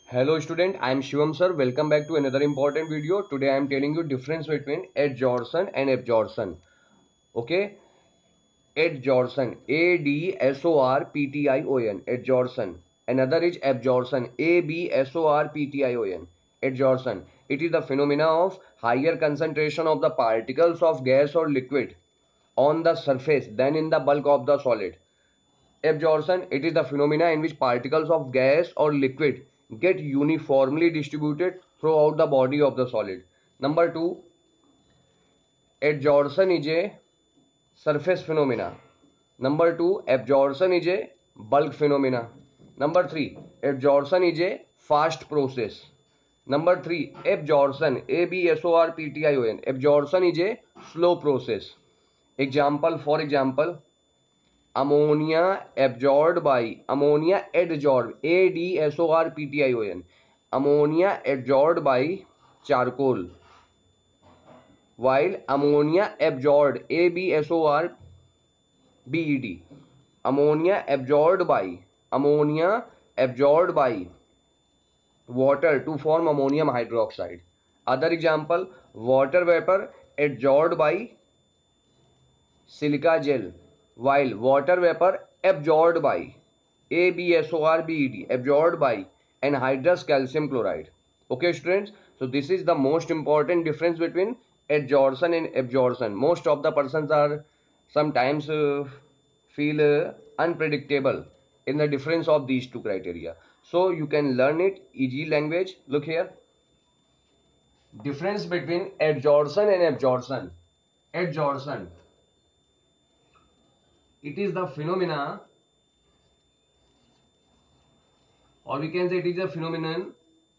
Hello student, I am Shivam sir. Welcome back to another important video. Today I am telling you difference between adsorption and absorption. Okay, adsorption, ADSORPTION, adsorption. Another is absorption, ABSORPTION, adsorption. It is the phenomena of higher concentration of the particles of gas or liquid on the surface than in the bulk of the solid. Absorption, it is the phenomena in which particles of gas or liquid get uniformly distributed throughout the body of the solid. Number 2, adsorption is a surface phenomena. Number 2, absorption is a bulk phenomena. Number 3, absorption is a fast process. Number 3, absorption, ABSORPTION, absorption is a slow process. Example, for example, ammonia adsorbed by ADSORPTION, ammonia adsorbed by charcoal, while ammonia absorbed ABSORBED, ammonia absorbed by water to form ammonium hydroxide. Other example, water vapor adsorbed by silica gel, while water vapor absorbed by ABSORBED, absorbed by anhydrous calcium chloride. Okay students, so this is the most important difference between adsorption and absorption. Most of the persons are sometimes feel unpredictable in the difference of these two criteria. So you can learn it easy language. Look here, difference between adsorption and absorption. Adsorption, it is the phenomena, or we can say it is a phenomenon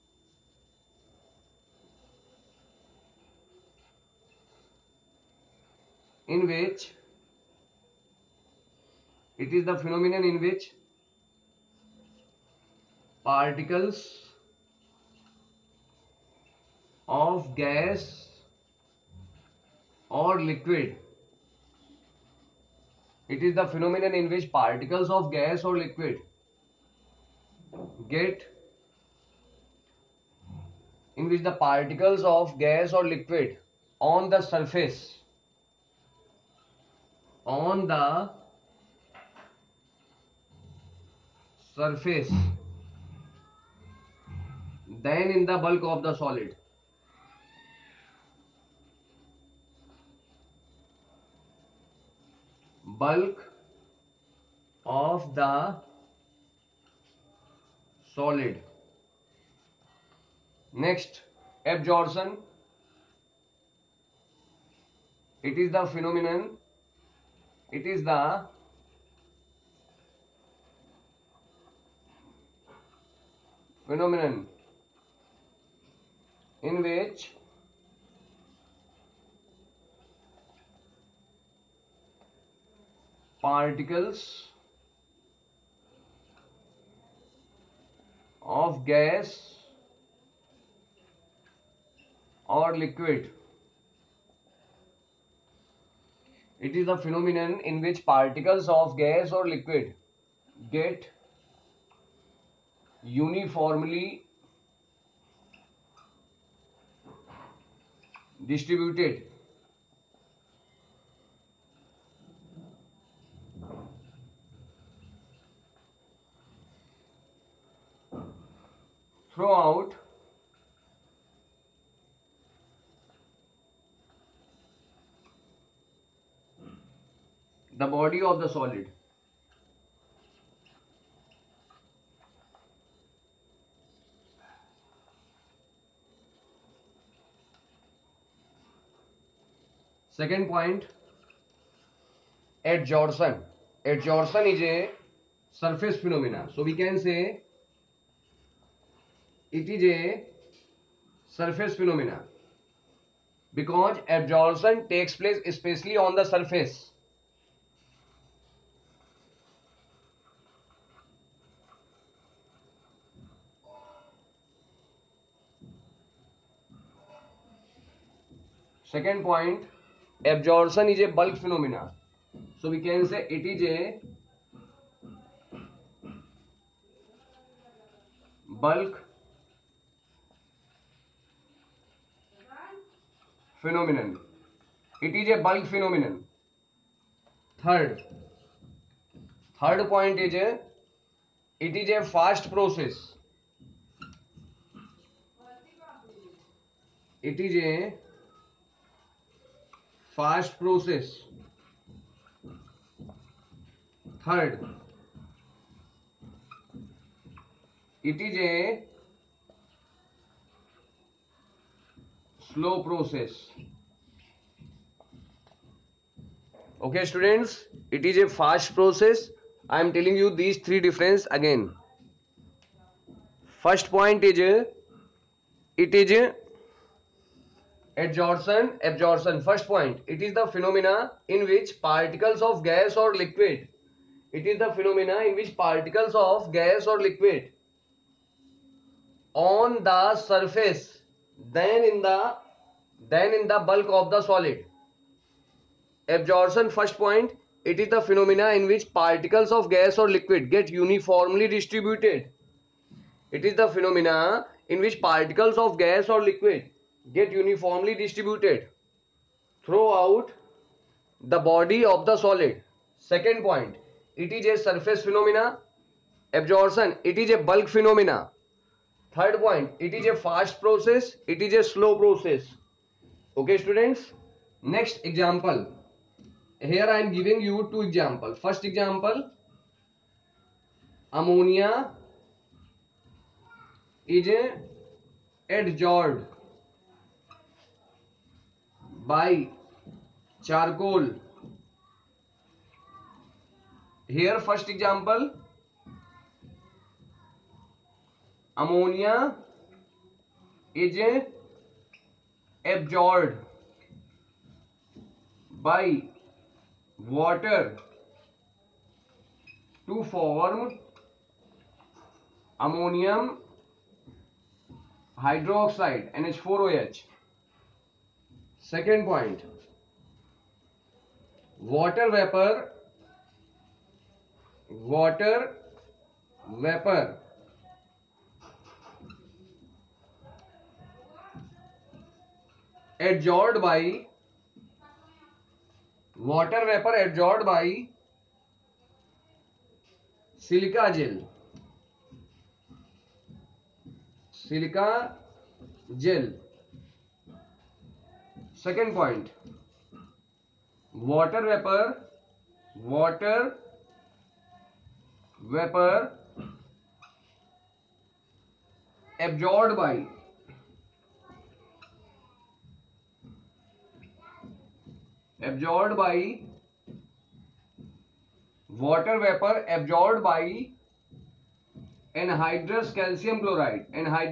in which particles of gas or liquid, it is the phenomenon in which particles of gas or liquid get in which the particles of gas or liquid on the surface than in the bulk of the solid. Bulk of the solid. Next, absorption, it is the phenomenon in which particles of gas or liquid, it is the phenomenon in which particles of gas or liquid get uniformly distributed throughout the body of the solid. Second point, adsorption. Adsorption is a surface phenomena. So we can say it is a surface phenomena because absorption takes place especially on the surface. Second point, absorption is a bulk phenomena. So we can say it is a bulk phenomenon. It is a bulk phenomenon. Third point is it is a fast process. It is a fast process. Third, it is a slow process. Okay students, it is a fast process. I am telling you these three difference again. First point is it is absorption. First point, it is the phenomena in which particles of gas or liquid. It is the phenomena in which particles of gas or liquid on the surface than in the bulk of the solid. Absorption, first point, it is the phenomena in which particles of gas or liquid get uniformly distributed. It is the phenomena in which particles of gas or liquid get uniformly distributed throughout the body of the solid. Second point, it is a surface phenomena. Absorption, it is a bulk phenomena. Third point, it is a fast process, it is a slow process. Okay students, next example. Here I am giving you two examples. First example, ammonia is adsorbed by charcoal. Here first example, ammonia is absorbed by water to form ammonium hydroxide NH4OH. Second point, water vapor adsorbed by silica gel. Second point, water vapor absorbed by anhydrous calcium chloride.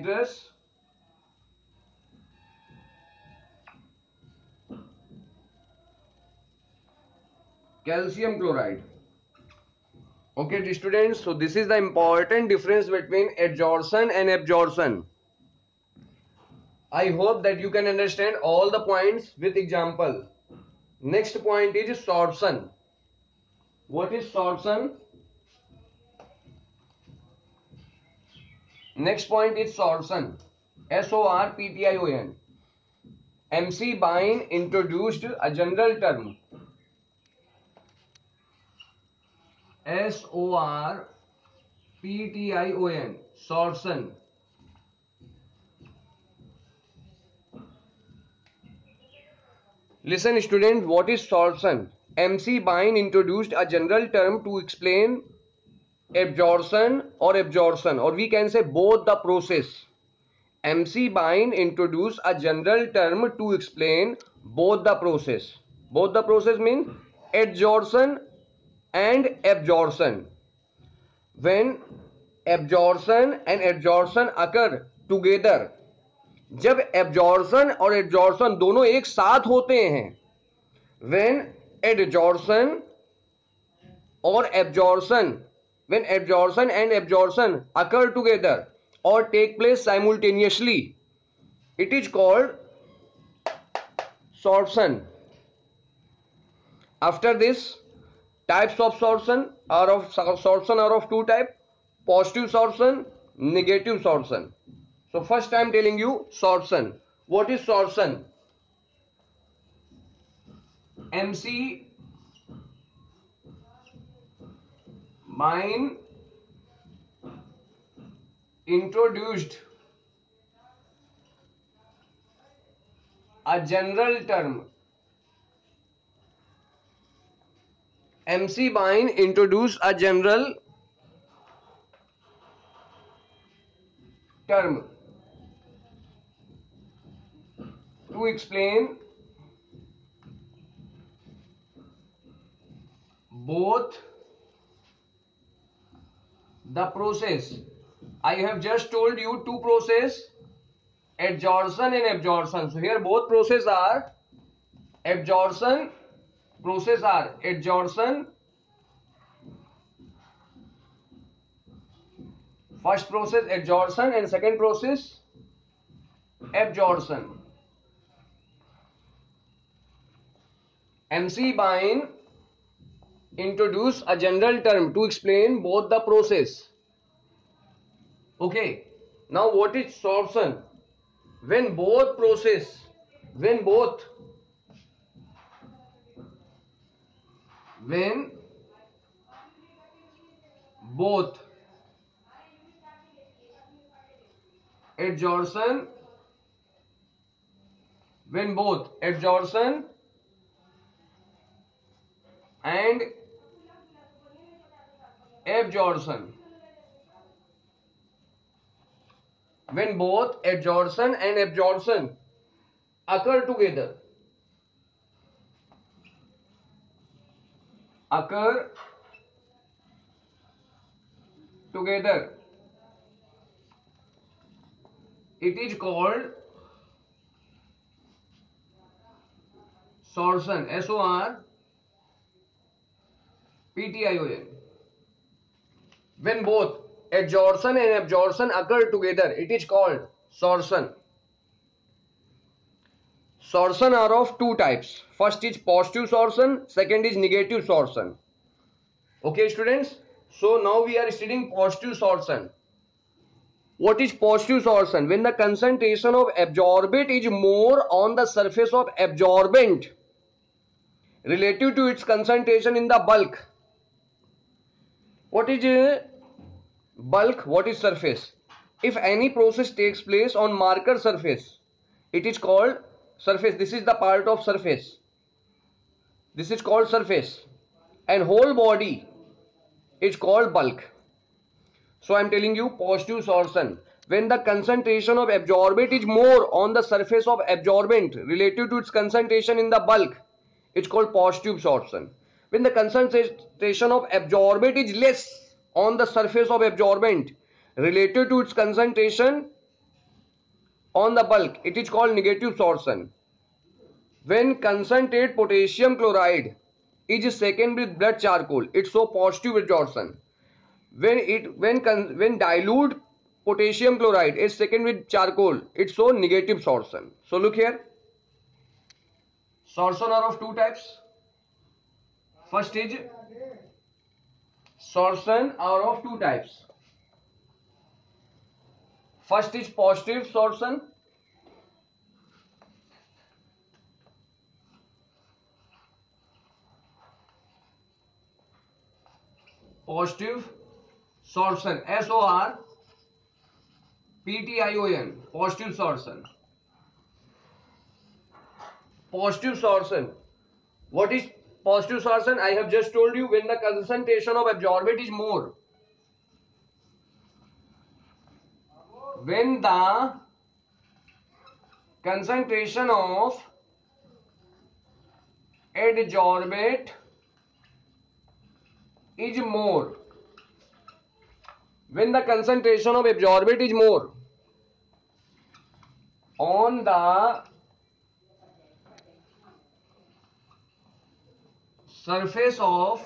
Okay students, so this is the important difference between adsorption and absorption. I hope that you can understand all the points with example. Next point is sorption. What is sorption? Next point is sorption. SORPTION. MC Bain introduced a general term. SORPTION. Sorption. Listen student, what is sorption? MC Bain introduced a general term to explain absorption, or we can say both the process. MC Bain introduced a general term to explain both the process. Both the process mean adsorption and absorption. When absorption and adsorption occur together, जब absorption और adsorption दोनों एक साथ होते हैं, when adsorption and absorption occur together or take place simultaneously, it is called sorption. After this, types of sorption are of two types: positive sorption, negative sorption. So first I am telling you sorption. What is sorption? MC Bain introduced a general term. MC Bain introduced a general term to explain both the process. I have just told you two process, adsorption and absorption. So here both process are absorption. Process are adsorption. First process adsorption and second process absorption. MC Bain introduced a general term to explain both the process. Okay. Now what is sorption? When both process, when both adsorption, when both adsorption and absorption, when both adsorption and absorption occur together, it is called sorption. SORPTION. When both adsorption and absorption occur together, it is called sorption. Sorption are of two types. First is positive sorption, second is negative sorption. Okay, students. So now we are studying positive sorption. What is positive sorption? When the concentration of absorbate is more on the surface of absorbent relative to its concentration in the bulk. What is bulk? What is surface? If any process takes place on marker surface, it is called surface. This is the part of surface. This is called surface. And whole body is called bulk. So I am telling you positive sorption. When the concentration of absorbate is more on the surface of absorbent relative to its concentration in the bulk, it's called positive sorption. When the concentration of absorbate is less on the surface of absorbent related to its concentration on the bulk, it is called negative sorption. When concentrate potassium chloride is second with blood charcoal, it's so positive absorption. When dilute potassium chloride is second with charcoal, it's so negative sorption. So look here, sorption are of two types. First is sorption are of two types. First is positive sorption. Positive sorption, SORPTION, positive sorption. Positive sorption. What is positive sorption? I have just told you, when the concentration of absorbate is more. When the concentration of adsorbate is more. When the concentration of absorbate is more on the surface of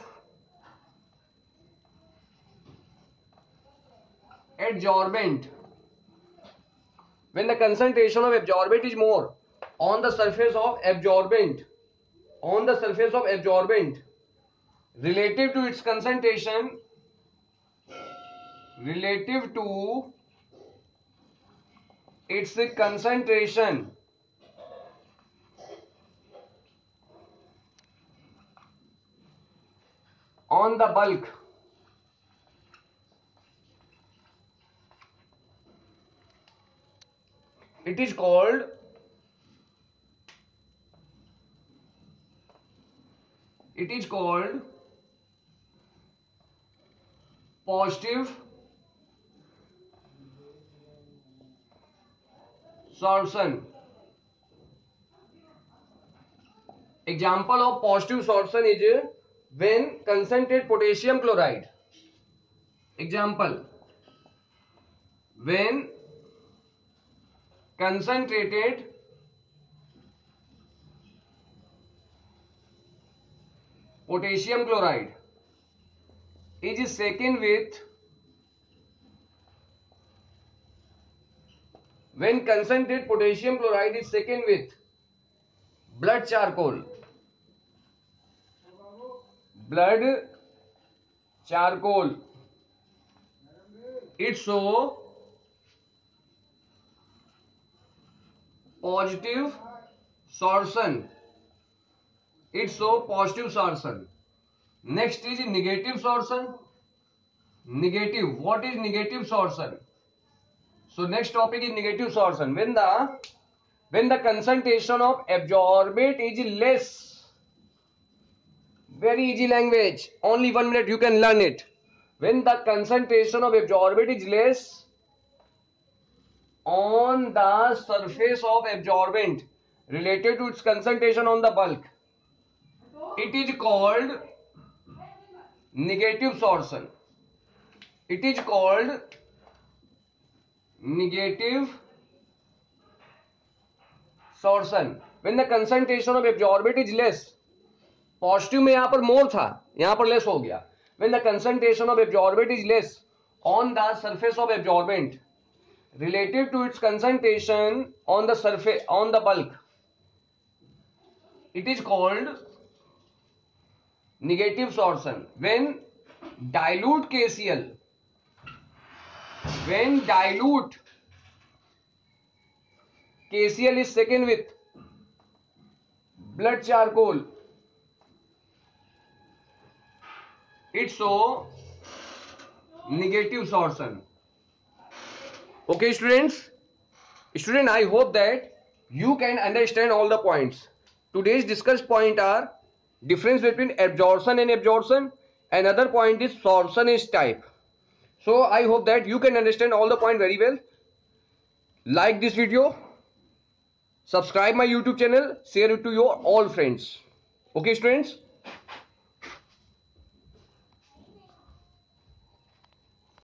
adsorbent, when the concentration of absorbate is more on the surface of absorbent, relative to its concentration, on the bulk. It is called positive sorption. Example of positive sorption is when concentrated potassium chloride. Example, when concentrated potassium chloride is shaken with blood charcoal. It show positive sorption. Next is negative sorption. Negative. What is negative sorption? So next topic is negative sorption. When the concentration of absorbate is less. Very easy language. Only 1 minute you can learn it. When the concentration of absorbate is less on the surface of absorbent related to its concentration on the bulk, it is called negative sorption. It is called negative sorption. When the concentration of absorbate is less, positive में यहां पर मोर था, यहां पर less हो गया. When the concentration of absorbate is less on the surface of absorbent relative to its concentration on the surface on the bulk, it is called negative sorption. When dilute KCl is shaken with blood charcoal, it's so negative sorption. Okay, students, I hope that you can understand all the points. Today's discussed point are difference between absorption and absorption. Another point is sorption is type. So I hope that you can understand all the point very well. Like this video, subscribe my YouTube channel, share it to your all friends. Okay, students.